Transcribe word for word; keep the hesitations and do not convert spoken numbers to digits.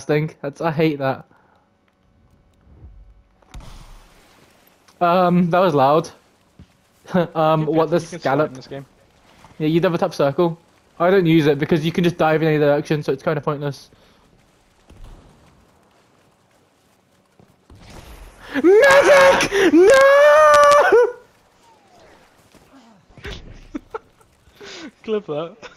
disgusting. That's, I hate that. Um, that was loud. um, what the You can slide scallop? in this game. Yeah, you double tap circle. I don't use it because you can just dive in any direction, so it's kind of pointless. Medic! No! Clip that.